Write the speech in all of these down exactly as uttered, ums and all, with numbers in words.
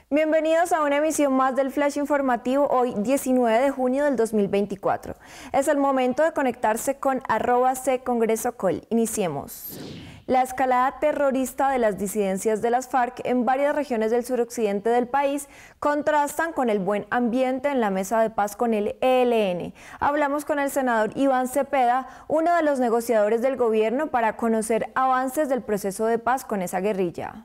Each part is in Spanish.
Bienvenidos a una emisión más del Flash Informativo, hoy diecinueve de junio del dos mil veinticuatro. Es el momento de conectarse con arroba C Congreso Col. Iniciemos. La escalada terrorista de las disidencias de las FARC en varias regiones del suroccidente del país contrastan con el buen ambiente en la mesa de paz con el E L N. Hablamos con el senador Iván Cepeda, uno de los negociadores del gobierno, para conocer avances del proceso de paz con esa guerrilla.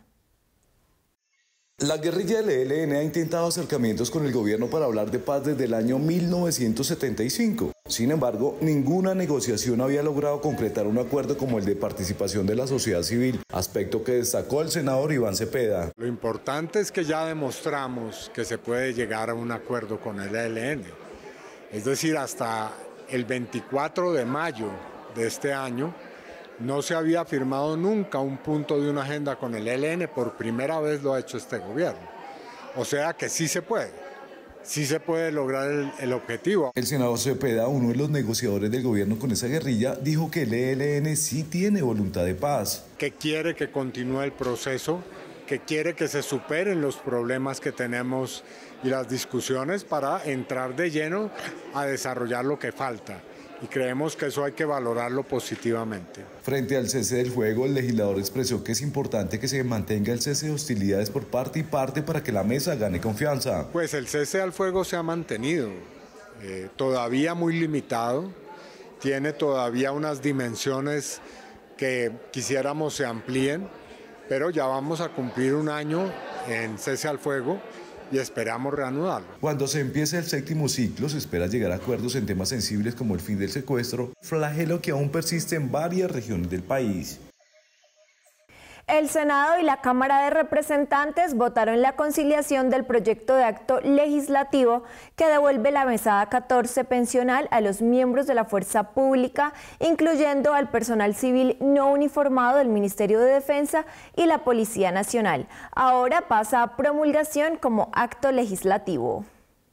La guerrilla del E L N ha intentado acercamientos con el gobierno para hablar de paz desde el año mil novecientos setenta y cinco. Sin embargo, ninguna negociación había logrado concretar un acuerdo como el de participación de la sociedad civil, aspecto que destacó el senador Iván Cepeda. Lo importante es que ya demostramos que se puede llegar a un acuerdo con el E L N. Es decir, hasta el veinticuatro de mayo de este año, no se había firmado nunca un punto de una agenda con el E L N, por primera vez lo ha hecho este gobierno. O sea que sí se puede, sí se puede lograr el, el objetivo. El senador Cepeda, uno de los negociadores del gobierno con esa guerrilla, dijo que el E L N sí tiene voluntad de paz. Que quiere que continúe el proceso, que quiere que se superen los problemas que tenemos y las discusiones para entrar de lleno a desarrollar lo que falta. Y creemos que eso hay que valorarlo positivamente. Frente al cese del fuego, el legislador expresó que es importante que se mantenga el cese de hostilidades por parte y parte para que la mesa gane confianza. Pues el cese al fuego se ha mantenido, eh, todavía muy limitado, tiene todavía unas dimensiones que quisiéramos se amplíen, pero ya vamos a cumplir un año en cese al fuego y esperamos reanudarlo. Cuando se empiece el séptimo ciclo, se espera llegar a acuerdos en temas sensibles como el fin del secuestro, flagelo que aún persiste en varias regiones del país. El Senado y la Cámara de Representantes votaron la conciliación del proyecto de acto legislativo que devuelve la mesada catorce pensional a los miembros de la fuerza pública, incluyendo al personal civil no uniformado del Ministerio de Defensa y la Policía Nacional. Ahora pasa a promulgación como acto legislativo.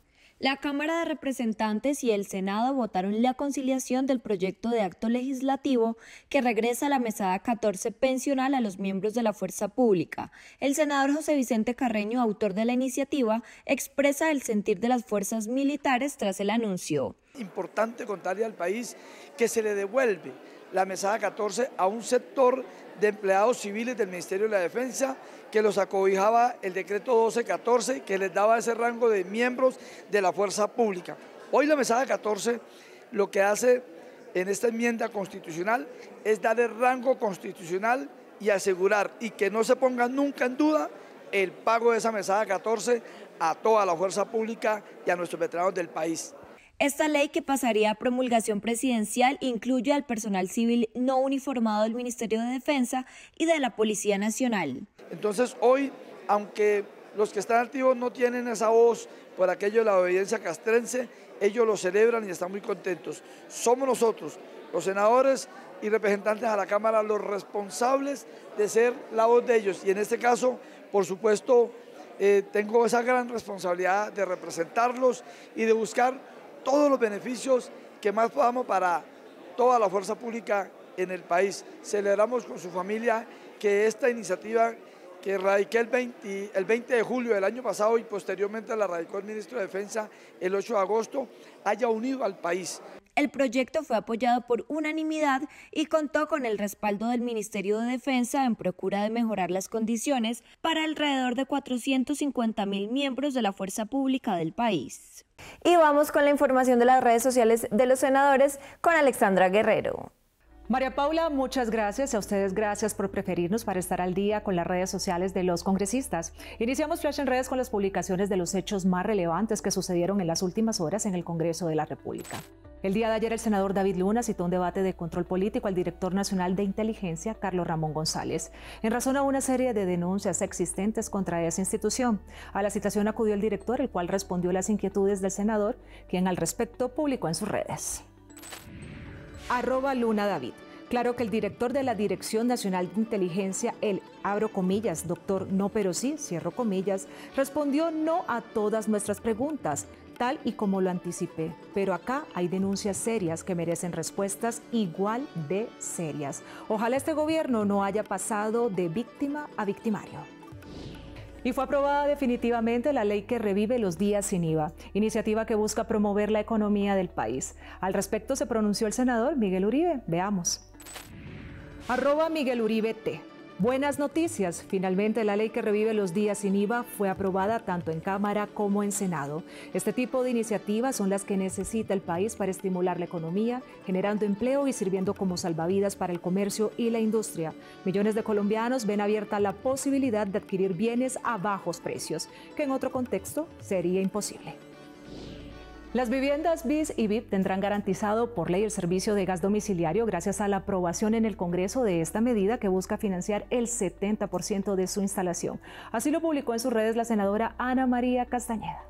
La Cámara de Representantes y el Senado votaron la conciliación del proyecto de acto legislativo que regresa la mesada catorce pensional a los miembros de la fuerza pública. El senador José Vicente Carreño, autor de la iniciativa, expresa el sentir de las fuerzas militares tras el anuncio. Importante contarle al país que se le devuelve la mesada catorce a un sector de empleados civiles del Ministerio de la Defensa que los acobijaba el decreto doce catorce, que les daba ese rango de miembros de la fuerza pública. Hoy la mesada catorce lo que hace en esta enmienda constitucional es dar el rango constitucional y asegurar y que no se ponga nunca en duda el pago de esa mesada catorce a toda la fuerza pública y a nuestros veteranos del país. Esta ley, que pasaría a promulgación presidencial, incluye al personal civil no uniformado del Ministerio de Defensa y de la Policía Nacional. Entonces hoy, aunque los que están activos no tienen esa voz por aquello de la obediencia castrense, ellos lo celebran y están muy contentos. Somos nosotros, los senadores y representantes a la Cámara, los responsables de ser la voz de ellos. Y en este caso, por supuesto, eh, tengo esa gran responsabilidad de representarlos y de buscar todos los beneficios que más podamos para toda la fuerza pública en el país. Celebramos con su familia que esta iniciativa que radiqué el veinte, el veinte de julio del año pasado y posteriormente la radicó el ministro de Defensa el ocho de agosto, haya unido al país. El proyecto fue apoyado por unanimidad y contó con el respaldo del Ministerio de Defensa en procura de mejorar las condiciones para alrededor de cuatrocientos cincuenta mil miembros de la fuerza pública del país. Y vamos con la información de las redes sociales de los senadores con Alexandra Guerrero. María Paula, muchas gracias. A ustedes gracias por preferirnos para estar al día con las redes sociales de los congresistas. Iniciamos Flash en Redes con las publicaciones de los hechos más relevantes que sucedieron en las últimas horas en el Congreso de la República. El día de ayer el senador David Luna citó un debate de control político al director nacional de inteligencia, Carlos Ramón González, en razón a una serie de denuncias existentes contra esa institución. A la citación acudió el director, el cual respondió las inquietudes del senador, quien al respecto publicó en sus redes. Arroba Luna David. Claro que el director de la Dirección Nacional de Inteligencia, el, abro comillas, doctor no pero sí, cierro comillas, respondió no a todas nuestras preguntas, tal y como lo anticipé. Pero acá hay denuncias serias que merecen respuestas igual de serias. Ojalá este gobierno no haya pasado de víctima a victimario. Y fue aprobada definitivamente la ley que revive los días sin I V A, iniciativa que busca promover la economía del país. Al respecto se pronunció el senador Miguel Uribe. Veamos. Arroba Miguel Uribe T. Buenas noticias. Finalmente la ley que revive los días sin I V A fue aprobada tanto en Cámara como en Senado. Este tipo de iniciativas son las que necesita el país para estimular la economía, generando empleo y sirviendo como salvavidas para el comercio y la industria. Millones de colombianos ven abierta la posibilidad de adquirir bienes a bajos precios, que en otro contexto sería imposible. Las viviendas B I S y V I P tendrán garantizado por ley el servicio de gas domiciliario gracias a la aprobación en el Congreso de esta medida que busca financiar el setenta por ciento de su instalación. Así lo publicó en sus redes la senadora Ana María Castañeda.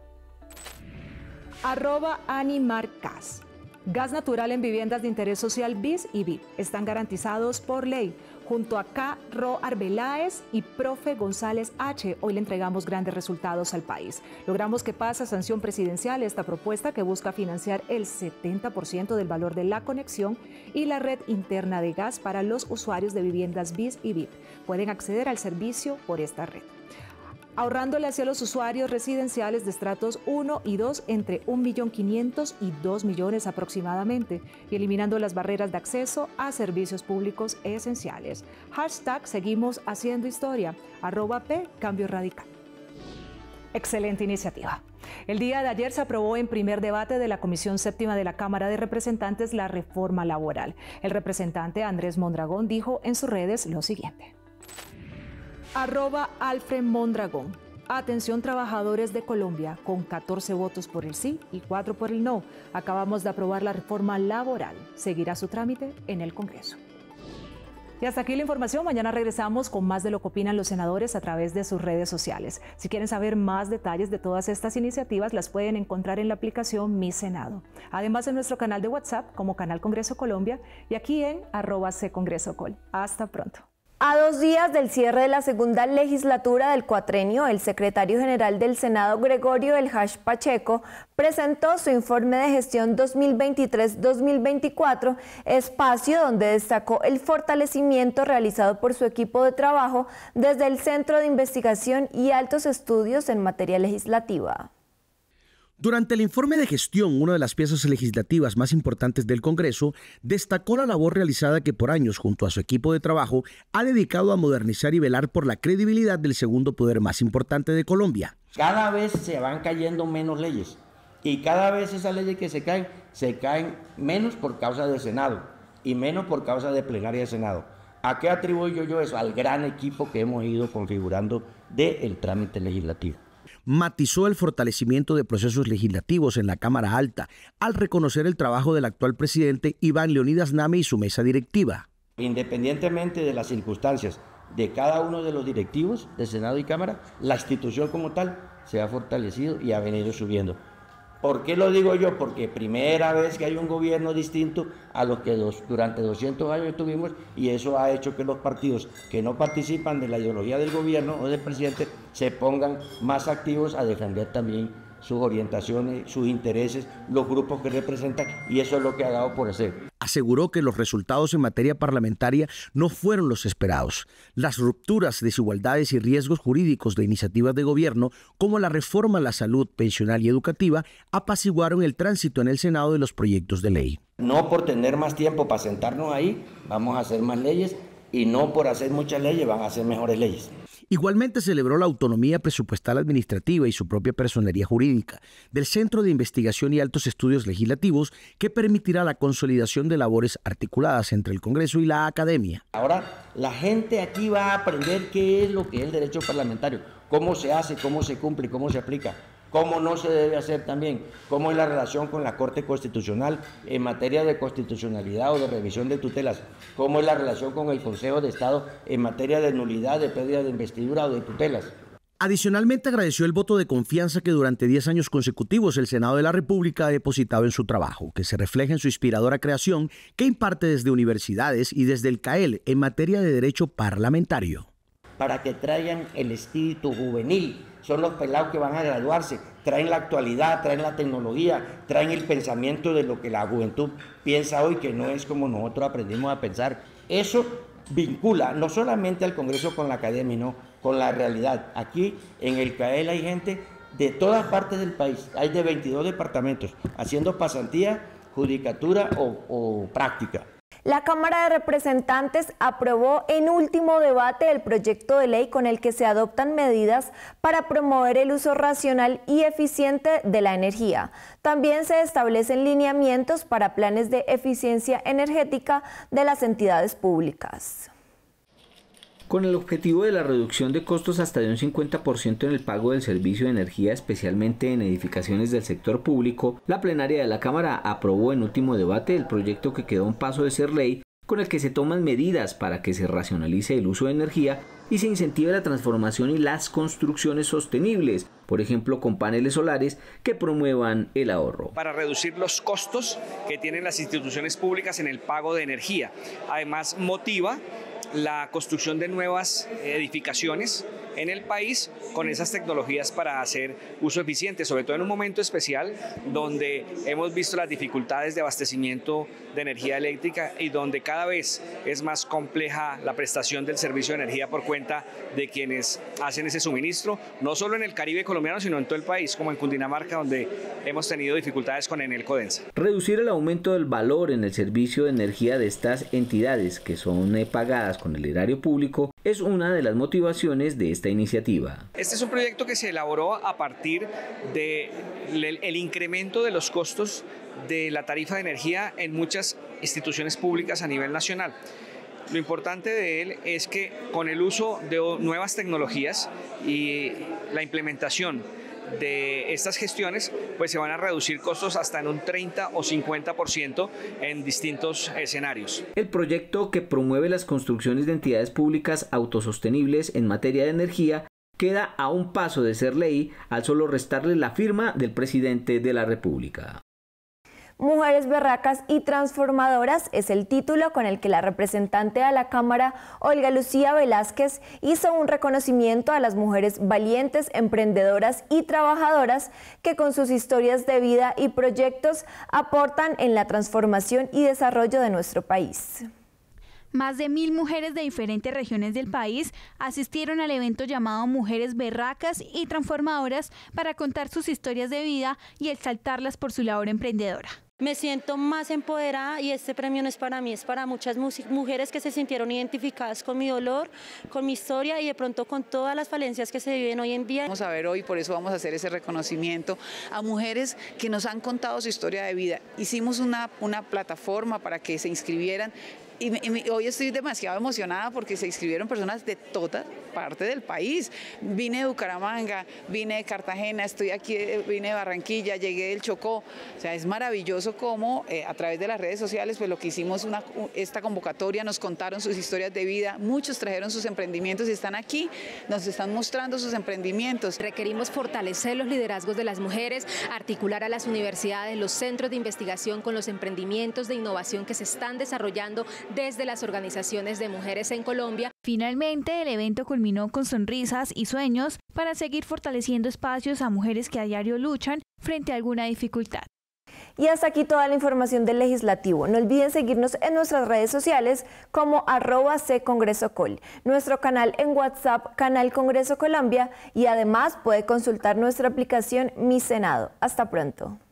Arroba Animarcas. Gas natural en viviendas de interés social B I S y V I P están garantizados por ley. Junto a K. Ro Arbeláez y Profe González H. Hoy le entregamos grandes resultados al país. Logramos que pase a sanción presidencial esta propuesta que busca financiar el setenta por ciento del valor de la conexión y la red interna de gas para los usuarios de viviendas B I S y V I P. Pueden acceder al servicio por esta red, ahorrándole hacia los usuarios residenciales de estratos uno y dos entre un millón quinientos mil y dos millones aproximadamente, y eliminando las barreras de acceso a servicios públicos esenciales. Hashtag Seguimos Haciendo Historia, arroba P Cambio Radical. Excelente iniciativa. El día de ayer se aprobó en primer debate de la Comisión Séptima de la Cámara de Representantes la reforma laboral. El representante Andrés Mondragón dijo en sus redes lo siguiente. Arroba Alfred Mondragón. Atención trabajadores de Colombia, con catorce votos por el sí y cuatro por el no. Acabamos de aprobar la reforma laboral. Seguirá su trámite en el Congreso. Y hasta aquí la información. Mañana regresamos con más de lo que opinan los senadores a través de sus redes sociales. Si quieren saber más detalles de todas estas iniciativas, las pueden encontrar en la aplicación Mi Senado. Además en nuestro canal de WhatsApp como Canal Congreso Colombia y aquí en arroba C Congreso Col. Hasta pronto. A dos días del cierre de la segunda legislatura del cuatrenio, el secretario general del Senado, Gregorio El Hash Pacheco, presentó su informe de gestión dos mil veintitrés dos mil veinticuatro, espacio donde destacó el fortalecimiento realizado por su equipo de trabajo desde el Centro de Investigación y Altos Estudios en materia legislativa. Durante el informe de gestión, una de las piezas legislativas más importantes del Congreso, destacó la labor realizada que por años, junto a su equipo de trabajo, ha dedicado a modernizar y velar por la credibilidad del segundo poder más importante de Colombia. Cada vez se van cayendo menos leyes y cada vez esas leyes que se caen, se caen menos por causa del Senado y menos por causa de plenaria del Senado. ¿A qué atribuyo yo eso? Al gran equipo que hemos ido configurando del trámite legislativo. Matizó el fortalecimiento de procesos legislativos en la Cámara Alta al reconocer el trabajo del actual presidente Iván Leonidas Name y su mesa directiva. Independientemente de las circunstancias de cada uno de los directivos de Senado y Cámara, la institución como tal se ha fortalecido y ha venido subiendo. ¿Por qué lo digo yo? Porque primera vez que hay un gobierno distinto a los que dos, durante doscientos años tuvimos, y eso ha hecho que los partidos que no participan de la ideología del gobierno o del presidente se pongan más activos a defender también sus orientaciones, sus intereses, los grupos que representan, y eso es lo que ha dado por hacer. Aseguró que los resultados en materia parlamentaria no fueron los esperados. Las rupturas, desigualdades y riesgos jurídicos de iniciativas de gobierno, como la reforma a la salud, pensional y educativa, apaciguaron el tránsito en el Senado de los proyectos de ley. No por tener más tiempo para sentarnos ahí, vamos a hacer más leyes, y no por hacer muchas leyes, van a hacer mejores leyes. Igualmente celebró la autonomía presupuestal administrativa y su propia personería jurídica del Centro de Investigación y Altos Estudios Legislativos, que permitirá la consolidación de labores articuladas entre el Congreso y la academia. Ahora la gente aquí va a aprender qué es lo que es el derecho parlamentario, cómo se hace, cómo se cumple, cómo se aplica, cómo no se debe hacer también, cómo es la relación con la Corte Constitucional en materia de constitucionalidad o de revisión de tutelas, cómo es la relación con el Consejo de Estado en materia de nulidad, de pérdida de investidura o de tutelas. Adicionalmente agradeció el voto de confianza que durante diez años consecutivos el Senado de la República ha depositado en su trabajo, que se refleja en su inspiradora creación que imparte desde universidades y desde el C A E L en materia de derecho parlamentario. Para que traigan el espíritu juvenil, son los pelados que van a graduarse, traen la actualidad, traen la tecnología, traen el pensamiento de lo que la juventud piensa hoy, que no es como nosotros aprendimos a pensar. Eso vincula no solamente al Congreso con la academia, no, con la realidad. Aquí en el CAEL hay gente de todas partes del país, hay de veintidós departamentos, haciendo pasantía, judicatura o, o práctica. La Cámara de Representantes aprobó en último debate el proyecto de ley con el que se adoptan medidas para promover el uso racional y eficiente de la energía. También se establecen lineamientos para planes de eficiencia energética de las entidades públicas. Con el objetivo de la reducción de costos hasta de un cincuenta por ciento en el pago del servicio de energía, especialmente en edificaciones del sector público, la plenaria de la Cámara aprobó en último debate el proyecto que quedó a un paso de ser ley, con el que se toman medidas para que se racionalice el uso de energía y se incentive la transformación y las construcciones sostenibles, por ejemplo con paneles solares que promuevan el ahorro. Para reducir los costos que tienen las instituciones públicas en el pago de energía. Además, motiva la construcción de nuevas edificaciones en el país con esas tecnologías para hacer uso eficiente, sobre todo en un momento especial donde hemos visto las dificultades de abastecimiento de energía eléctrica y donde cada vez es más compleja la prestación del servicio de energía por cuenta de quienes hacen ese suministro, no solo en el Caribe colombiano, sino en todo el país, como en Cundinamarca, donde hemos tenido dificultades con Enel Codensa. Reducir el aumento del valor en el servicio de energía de estas entidades que son eh, pagadas con el erario público es una de las motivaciones de esta iniciativa. Este es un proyecto que se elaboró a partir del incremento de los costos de la tarifa de energía en muchas instituciones públicas a nivel nacional. Lo importante de él es que con el uso de nuevas tecnologías y la implementación de estas gestiones, pues se van a reducir costos hasta en un treinta o cincuenta por ciento en distintos escenarios. El proyecto, que promueve las construcciones de entidades públicas autosostenibles en materia de energía, queda a un paso de ser ley al solo restarle la firma del presidente de la República. Mujeres berracas y transformadoras es el título con el que la representante a la Cámara, Olga Lucía Velázquez, hizo un reconocimiento a las mujeres valientes, emprendedoras y trabajadoras que con sus historias de vida y proyectos aportan en la transformación y desarrollo de nuestro país. Más de mil mujeres de diferentes regiones del país asistieron al evento llamado Mujeres Berracas y Transformadoras para contar sus historias de vida y exaltarlas por su labor emprendedora. Me siento más empoderada y este premio no es para mí, es para muchas mujeres que se sintieron identificadas con mi dolor, con mi historia y de pronto con todas las falencias que se viven hoy en día. Vamos a ver hoy, por eso vamos a hacer ese reconocimiento a mujeres que nos han contado su historia de vida. Hicimos una, una plataforma para que se inscribieran. Y, y hoy estoy demasiado emocionada porque se inscribieron personas de toda parte del país. Vine de Bucaramanga, vine de Cartagena, estoy aquí, vine de Barranquilla, llegué del Chocó. O sea, es maravilloso cómo eh, a través de las redes sociales, pues lo que hicimos una, esta convocatoria, nos contaron sus historias de vida, muchos trajeron sus emprendimientos y están aquí, nos están mostrando sus emprendimientos. Requerimos fortalecer los liderazgos de las mujeres, articular a las universidades, los centros de investigación con los emprendimientos de innovación que se están desarrollando desde las organizaciones de mujeres en Colombia. Finalmente, el evento culminó con sonrisas y sueños para seguir fortaleciendo espacios a mujeres que a diario luchan frente a alguna dificultad. Y hasta aquí toda la información del Legislativo. No olviden seguirnos en nuestras redes sociales como arroba ccongresocol, nuestro canal en WhatsApp, Canal Congreso Colombia, y además puede consultar nuestra aplicación Mi Senado. Hasta pronto.